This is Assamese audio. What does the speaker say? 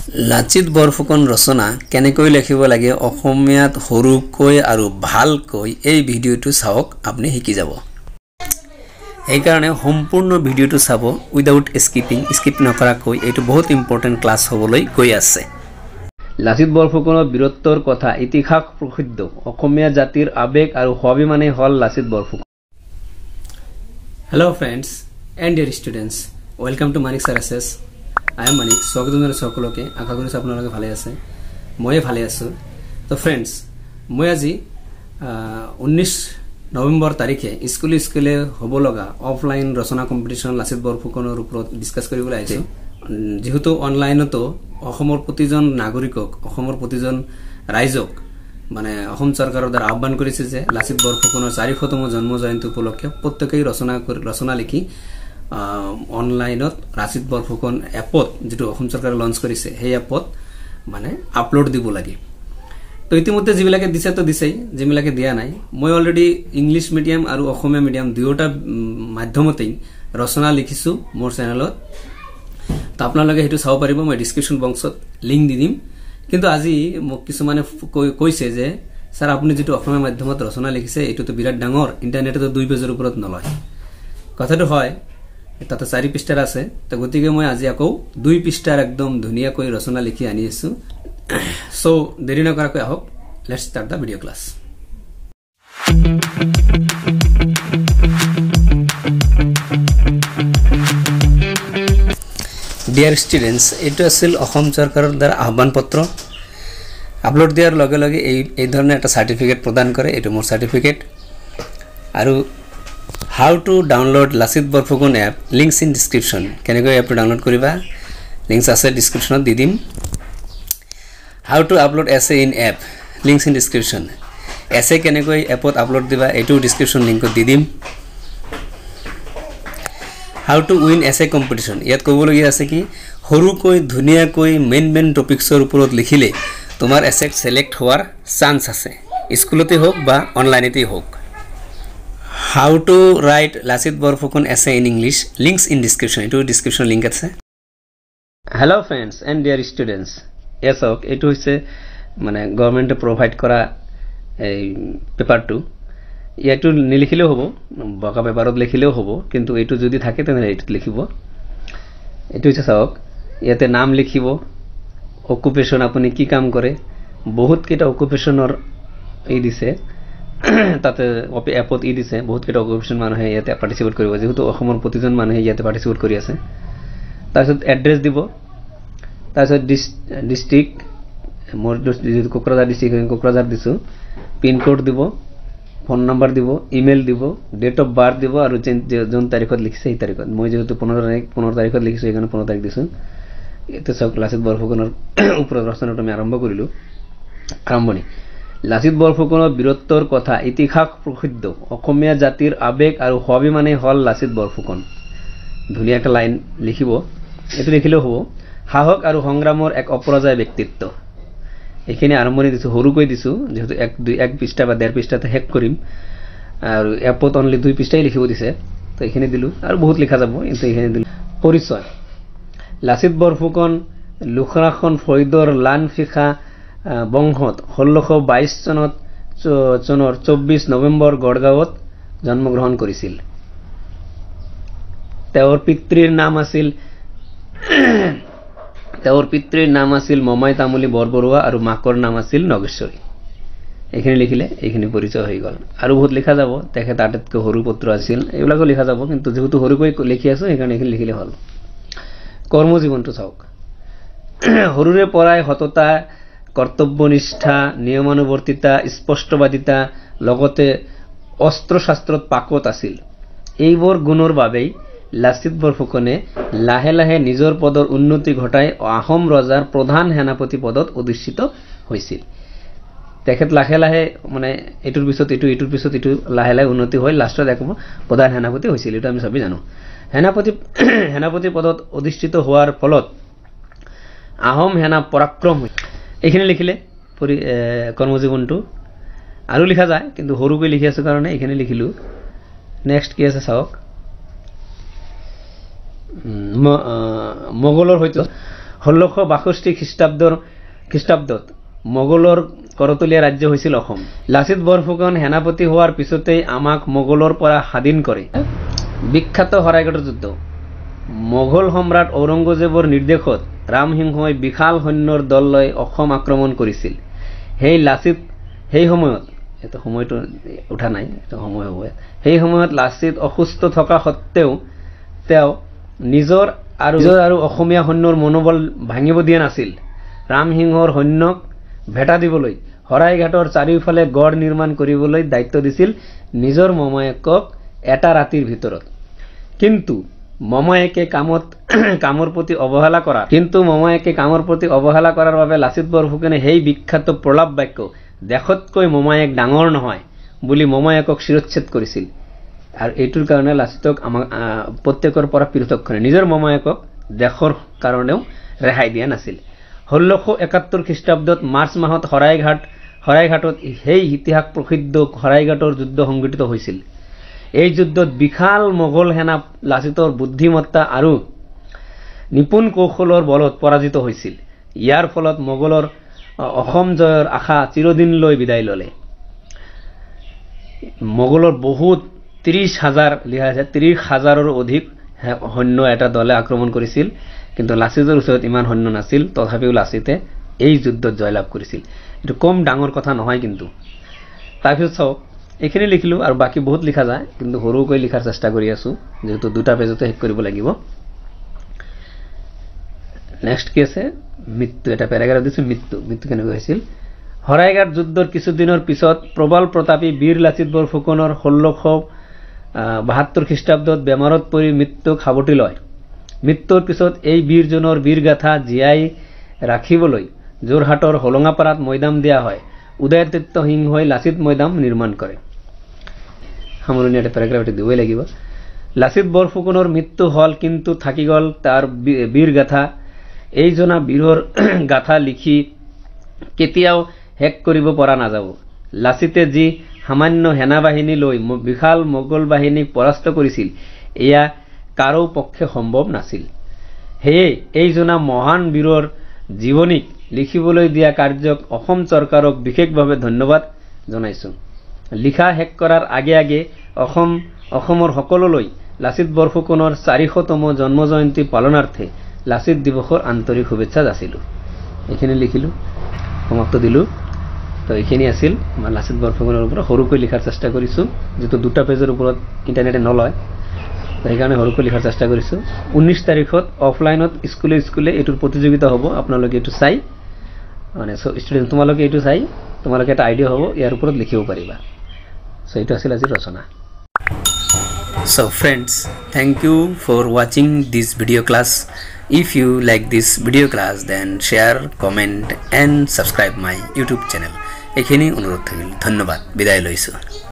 Lachit Borphukon rosona কেনেকৈ লিখিব লাগে অসমীয়াত হৰুকৈ আৰু ভালকৈ এই ভিডিওটো চাওক আপুনি শিকি যাব এই কাৰণে সম্পূৰ্ণ ভিডিওটো চাব উইদাউট স্কিপ নকৰাকৈ এটো বহুত ইম্পৰ্টেন্ট ক্লাস হ'বলৈ গৈ আছে Lachit Borphukoনৰ বীৰত্বৰ কথা ইতিহাস প্ৰসিদ্ধ অসমীয়া জাতিৰ আবেগ আৰু হবি মানে হল Lachit Borphukon Hello friends and dear students welcome to Manik Sarases I am Manik স্বাগতম জনাইছো সকলোকে আশা কৰিছো আপোনালোকে ভালে আছে মই ভালে আছো তো फ्रेंड्स মই আজি 19 নৱেম্বৰ তাৰিখে স্কুলে হ'ব লগা অফলাইন ৰচনা কম্পিটিশন Lachit Borphukoনৰ ওপৰত ডিসকাস কৰিবলৈ আহিছো যেহেতু অনলাইনতো অসমৰ প্ৰতিজন নাগৰিকক অসমৰ প্ৰতিজন ৰাইজক মানে অসম চৰকাৰৰ দ্বাৰা আহ্বান কৰিছে যে Lachit Borphukoনৰ 400তম জন্ম জয়ন্তী উপলক্ষে প্ৰত্যেকই ৰচনা লিখি অনলাইনত Lachit Borphukon এপত যেটো অসম চৰকাৰে লঞ্চ কৰিছে সেই এপত মানে আপলোড দিব লাগে তো ইতিমধ্যে যিবিলাকে দিছে তো দিছেই যিবিলাকে দিয়া নাই মই অলৰেডি ইংলিশ মিডিয়াম আৰু অসমীয়া মিডিয়াম দুয়োটা মাধ্যমতেই ৰচনা লিখিছো মোৰ চেনেলত তো আপোনালোকে হেতু চাব পাৰিব মই ডেসক্ৰিপচন বক্সত লিংক দি দিম কিন্তু আজি মোক কিছুমানে কৈছে যে স্যাৰ আপুনি যেটো অসমীয়া মাধ্যমত ৰচনা লিখিছে এটো তো বিৰাট ডাঙৰ ইন্টাৰনেটত 2 পেজৰ ওপৰত নলয় কথাটো হয় তাতে 4 পৃষ্ঠাৰ আছে তো গতিকে মই আজি আকৌ 2 পৃষ্ঠাৰ একদম ধুনিয়াকৈ ৰচনা লিখি আনি আছো সো দেৰি নকৰাকৈ আহক let's start the video class Dear students এটো আছিল অসম চৰকাৰৰ দ্বাৰা আহ্বান পত্ৰ আপলোড দিয়াৰ লগে লগে এই ধৰণৰ এটা সাৰ্টিফিকেট প্ৰদান কৰে এটো মোৰ সাৰ্টিফিকেট আৰু How to download Lachit Borphukon app links in description কেনেকৈ এপটো ডাউনলোড কৰিবা লিংকস আছে ডেসক্ৰিপচনত দি দিম How to upload essay in app links in description essay কেনেকৈ এপত আপলোড দিবা এটো ডেসক্ৰিপচন লিংকত দি দিম How to win essay competition ইয়াত ক'বলগি আছে কি হৰুকৈ ধুনিয়াকৈ মেইন টপিকছৰ ওপৰত লিখিলে তোমাৰ এসে সিলেক্ট হোৱাৰ চান্স আছে স্কুলতে হোক বা অনলাইনতে হোক How to write Lachit Borphukon essay in English links in description eto description link আছে Hello friends and dear students yes ok eto hoise মানে গভর্নমেন্টে প্রোভাইড করা এই পেপারটো ইয়াটো নিলিখিলেও হ'ব বকা পেপাৰত লিখিলেও হ'ব কিন্তু এটো যদি থাকে তেনে এটো লিখিব এটো হচ্ছে চাওক ইয়াতে নাম লিখিব অকুপেশন আপুনি কি কাম কৰে বহুত কেটা অকুপেশনৰ এই দিছে তাতে এপত ই দিছে বহুত কেটা অকুপেশন মানুহে ইয়াতে পাৰ্টিসিপেট কৰিব যেহেতু অসমৰ প্ৰতিজন মানুহে ইয়াতে পাৰ্টিসিপেট কৰি আছে তাৰপিছত এড্ৰেছ দিব তাৰপিছত ডিস্ট্ৰিক্ট মোৰ যেহেতু কোকৰাঝাৰ ডিস্ট্ৰিক্ট কোকৰাঝাৰ দিছো পিন কোড দিব ফোন নাম্বার দিব ইমেল দিব ডেট অফ বার্থ দিব আৰু যোন তাৰিখত লিখিছে এই তাৰিখত মই যেহেতু 15 তাৰিখত লিখিছো এখানে 15 তাৰিখ দিছো এতে সব Lachit Borphukoনৰ ওপৰত ৰচনাটো আমি আৰম্ভ কৰিলো আৰম্ভণি Lachit Borphukoনৰ বীৰত্বৰ কথা ইতিহাস প্ৰসিদ্ধ অসমীয়া জাতিৰ আবেগ আৰু হবি মানে হল Lachit Borphukon ধুনিয়া একটা লাইন লিখিব এটো লিখিলেও হ'ব সাহস আৰু সংগ্ৰামৰ এক অপৰাজয় ব্যক্তিত্ব এখানে আৰম্ভণি দিছো হৰুকৈ দিছো যেহেতু 1 পৃষ্ঠা বা 1.5 পৃষ্ঠাতে হেক কৰিম আৰু এপত অনলি 2 পৃষ্ঠাই লিখিব দিছে তো এখানে দিলু আৰু বহুত লিখা যাব কিন্তু এখানে দিলু পৰিচয় Lachit Borphukon লুখৰাখন ফৈদৰ লানফিখা বংশত 1622 চনৰ 24 নৱেম্বৰ গড়গাঁৱত জন্মগ্ৰহণ কৰিছিল তেওঁৰ পিতৃৰ নাম আছিল মমাই তামুলী বৰবৰুৱা আৰু মাকৰ নাম আছিল নগেশ্বৰী এখানে লিখিলে এখানে পৰিচয় হৈ গল আৰু বহুত লিখা যাব তেখেত আটাইতকৈ সৰু পুত্ৰ আছিল এইবিলাকো লিখা যাব কিন্তু যেহেতু সৰুকৈ লিখি আছো এখানে এখানে লিখিলে হল কৰ্মজীৱনটো চাওক সৰুৰে পৰাই হততা কৰ্তব্যনিষ্ঠা নিয়মানুবৰ্তিতা স্পষ্টবাদিতা লগতে অস্ত্ৰশাস্ত্ৰত পাকত আছিল এইবোৰ গুণৰ বাবেই Lachit Borphukone লাহে লাহে নিজৰ পদৰ উন্নতি ঘটাই আহোম ৰজাৰ প্ৰধান সেনাপতি পদত অধিষ্ঠিত হৈছিল তেখেত লাহে লাহে মানে এটুৰ পিছত এটু লাহে লাহে উন্নতি হৈ লাষ্টত একম প্ৰধান সেনাপতি হৈছিল এটা আমি সবেই জানো সেনাপতি পদত অধিষ্ঠিত হোৱাৰ ফলত আহোম সেনা পৰাক্ৰম এখানে লিখিলে কৰ্মজীৱনটো আৰু লিখা যায় কিন্তু হৰুকৈ লিখি আছে কাৰণে এখানে লিখিলো নেক্সট কি আছে চাওক মোগলৰ হয়তো 1662 খ্ৰীষ্টাব্দত মোগলৰ কৰতলীয়া ৰাজ্য হৈছিল অসম। লাচিত বৰফুকন সেনাপতি হোৱাৰ পিছতেই আমাক মোগলৰ পৰা স্বাধীন কৰে। বিখ্যাত শৰাইঘাটৰ যুদ্ধ। মোগল সম্ৰাট ঔৰংগজেবৰ নিৰ্দেশত ৰামসিংহই বিশাল সৈন্যৰ দল লৈ অসম আক্ৰমণ কৰিছিল। সেই সময়ত এটা সময়টো উঠা নাই, এটা সময় হ'ব। সেই সময়ত লাচিত অসুস্থ থকা সত্ত্বেও তেওঁ নিজৰ আৰু অসমীয়া সৈন্যৰ মনোবল ভাঙিব দিয়া নাছিল। ৰামসিংহৰ সৈন্যক ভেটা দিবলৈ শৰাইঘাটৰ চাৰিওফালে গড় নিৰ্মাণ কৰিবলৈ দায়িত্ব দিছিল নিজৰ মমায়েকক এটা ৰাতিৰ ভিতৰত। কিন্তু মমায়েকে কামৰ প্ৰতি অৱহেলা কৰাৰ বাবে লাচিত বৰফুকনে সেই বিখ্যাত প্ৰলাপ বাক্য দেশতকৈ মমায়েক ডাঙৰ নহয় বুলি মমায়েকক শিৰচ্ছেদ কৰিছিল। আৰু এইটোৰ কাৰণে লাচিতক প্ৰত্যেকৰ পৰা পৃথক কৰে, নিজৰ মমায়েকক দেশৰ কাৰণেও ৰেহাই দিয়া নাছিল। 1671 খ্ৰীষ্টাব্দত মাৰ্চ মাহত শৰাইঘাটত সেই ইতিহাস প্ৰসিদ্ধ শৰাইঘাটৰ যুদ্ধ সংঘটিত হৈছিল। এই যুদ্ধত বিশাল মোগল সেনা লাচিতৰ বুদ্ধিমত্তা আৰু নিপুণ কৌশলৰ বলত পৰাজিত হৈছিল। ইয়াৰ ফলত মোগলৰ অসম জয়ৰ আশা চিৰদিনলৈ বিদায় ল'লে। মোগলৰ বহুত 30,000ৰো অধিক সৈন্য এটা দলে আক্ৰমণ কৰিছিল, কিন্তু লাচিতৰ ওচৰত ইমান সৈন্য নাছিল। তথাপিও লাচিতে এই যুদ্ধত জয়লাভ কৰিছিল। এইটো কম ডাঙৰ কথা নহয়। কিন্তু তাৰপিছত চাওক, এইখিনি লিখিলোঁ আৰু বাকী বহুত লিখা যায়, কিন্তু সৰুকৈ লিখাৰ চেষ্টা কৰি আছোঁ, যেহেতু 2টা পেজতে শেষ কৰিব লাগিব। নেক্সট কি আছে? মৃত্যু। এটা পেৰাগ্ৰাফ দিছোঁ, মৃত্যু কেনেকৈ হৈছিল। শৰাইঘাট যুদ্ধৰ কিছুদিনৰ পিছত প্ৰবল প্ৰতাপী বীৰ লাচিত বৰফুকনৰ 1672 খ্ৰীষ্টাব্দত বেমাৰত পৰি মৃত্যুক সাৱটি লয়। মৃত্যুৰ পিছত এই বীৰজনৰ বীৰগাথা জীয়াই ৰাখিবলৈ যোৰহাটৰ হোলঙাপাৰাত মৈদাম দিয়া হয়। উদয়াদিত্য সিংহই লাচিত মৈদাম নিৰ্মাণ কৰে। সামৰণি এটা পেৰাগ্ৰাফ দিবই লাগিব। লাচিত বৰফুকনৰ মৃত্যু হ'ল, কিন্তু থাকি গ'ল তাৰ বীৰগাথা। এইজনা বীৰৰ গাথা লিখি কেতিয়াও শেষ কৰিব পৰা নাযাব। লাচিতে যি সামান্য সেনাবাহিনী লৈ বিশাল মোগল বাহিনীক পৰাস্ত কৰিছিল, এয়া কাৰো পক্ষে সম্ভৱ নাছিল। সেয়ে এইজনা মহান বীৰৰ জীৱনীক লিখিবলৈ দিয়া কাৰ্যক অসম চৰকাৰক বিশেষভাৱে ধন্যবাদ জনাইছোঁ। লিখা শেষ কৰাৰ আগে আগে অসমৰ সকলোলৈ লাচিত বৰফুকনৰ 400তম জন্ম জয়ন্তী পালনাৰ্থে লাচিত দিৱসৰ আন্তৰিক শুভেচ্ছা যাচিলোঁ। এইখিনি লিখিলোঁ, সমাপ্ত দিলোঁ। তো এইখিনি আছিল আমাৰ লাচিত বৰফুকনৰ ওপৰত সৰুকৈ লিখাৰ চেষ্টা কৰিছোঁ, যিটো 2টা পেজৰ ওপৰত ইণ্টাৰনেটে নলয়, সেইকাৰণে সৰুকৈ লিখাৰ চেষ্টা কৰিছোঁ। 19 তাৰিখত অফলাইনত স্কুলে এইটোৰ প্ৰতিযোগিতা হ'ব। আপোনালোকে এইটো চাই, মানে ষ্টুডেণ্ট তোমালোকে এইটো চাই তোমালোকে এটা আইডিয়া হ'ব, ইয়াৰ ওপৰত লিখিব পাৰিবা। চ' এইটো আছিল আজিৰ ৰচনা। So friends, thank you for watching this video class. If you like this video class, then share, comment and subscribe my YouTube channel. এইখিনি অনুৰোধ থাকিল। ধন্যবাদ, বিদায় লৈছোঁ।